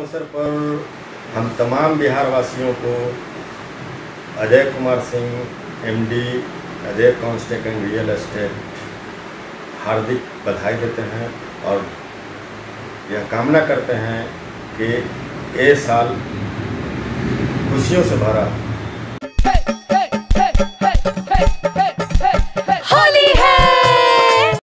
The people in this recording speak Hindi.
अवसर पर हम तमाम बिहार वासियों को Ajay Kumar Singh MD Ajay construct and real estate हार्दिक बधाई देते हैं और यह कामना करते हैं कि ये साल खुशियों से भरा